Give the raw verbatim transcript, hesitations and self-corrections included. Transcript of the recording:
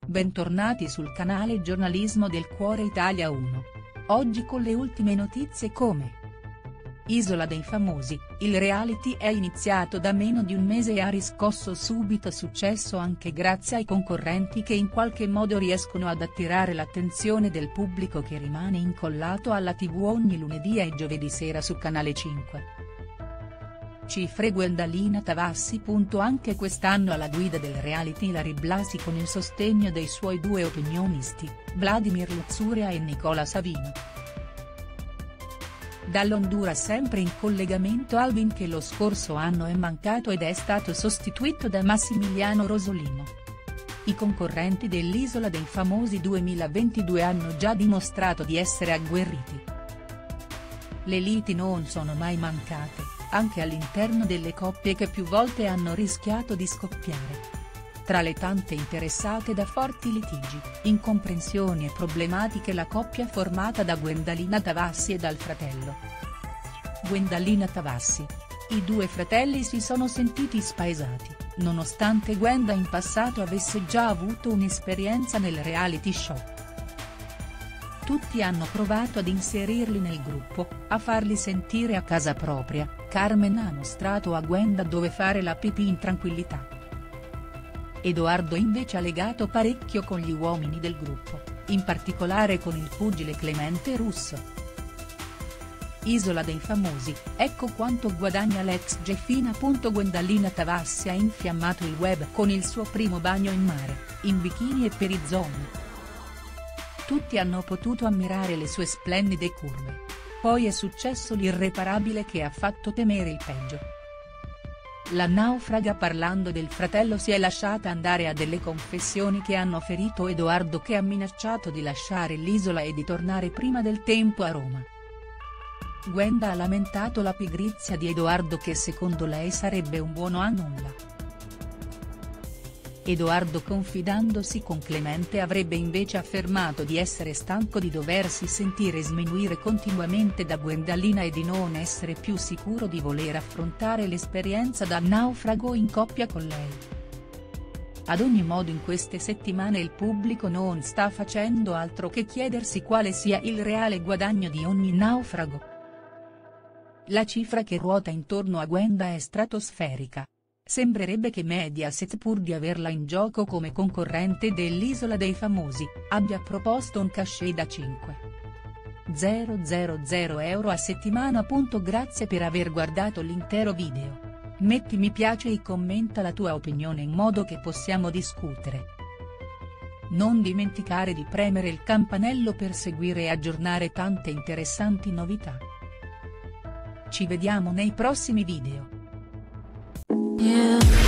Bentornati sul canale Giornalismo del Cuore Italia uno. Oggi con le ultime notizie come Isola dei Famosi, il reality è iniziato da meno di un mese e ha riscosso subito successo anche grazie ai concorrenti che in qualche modo riescono ad attirare l'attenzione del pubblico che rimane incollato alla tivù ogni lunedì e giovedì sera su Canale cinque. Cifre Gwendalina Tavassi. Anche quest'anno alla guida del reality Ilary Blasi con il sostegno dei suoi due opinionisti, Vladimir Luxuria e Nicola Savino. Dall'Honduras sempre in collegamento Alvin che lo scorso anno è mancato ed è stato sostituito da Massimiliano Rosolino. I concorrenti dell'Isola dei Famosi duemilaventidue hanno già dimostrato di essere agguerriti. Le liti non sono mai mancate, anche all'interno delle coppie che più volte hanno rischiato di scoppiare. Tra le tante interessate da forti litigi, incomprensioni e problematiche la coppia formata da Gwendalina Tavassi e dal fratello Gwendalina Tavassi. I due fratelli si sono sentiti spaesati, nonostante Gwenda in passato avesse già avuto un'esperienza nel reality show. Tutti hanno provato ad inserirli nel gruppo, a farli sentire a casa propria. Carmen ha mostrato a Gwenda dove fare la pipì in tranquillità. Edoardo invece ha legato parecchio con gli uomini del gruppo, in particolare con il pugile Clemente Russo. Isola dei Famosi, ecco quanto guadagna l'ex Jeffina. Gwendalina Tavassi ha infiammato il web con il suo primo bagno in mare, in bikini e perizzoni. Tutti hanno potuto ammirare le sue splendide curve. Poi è successo l'irreparabile che ha fatto temere il peggio. La naufraga parlando del fratello si è lasciata andare a delle confessioni che hanno ferito Edoardo che ha minacciato di lasciare l'isola e di tornare prima del tempo a Roma. Gwenda ha lamentato la pigrizia di Edoardo che secondo lei sarebbe un buono a nulla. Edoardo confidandosi con Clemente avrebbe invece affermato di essere stanco di doversi sentire sminuire continuamente da Gwendalina e di non essere più sicuro di voler affrontare l'esperienza da naufrago in coppia con lei. Ad ogni modo in queste settimane il pubblico non sta facendo altro che chiedersi quale sia il reale guadagno di ogni naufrago. La cifra che ruota intorno a Gwenda è stratosferica. Sembrerebbe che Mediaset, pur di averla in gioco come concorrente dell'Isola dei Famosi, abbia proposto un cachet da cinquemila euro a settimana. Grazie per aver guardato l'intero video. Metti mi piace e commenta la tua opinione in modo che possiamo discutere. Non dimenticare di premere il campanello per seguire e aggiornare tante interessanti novità. Ci vediamo nei prossimi video. Yeah.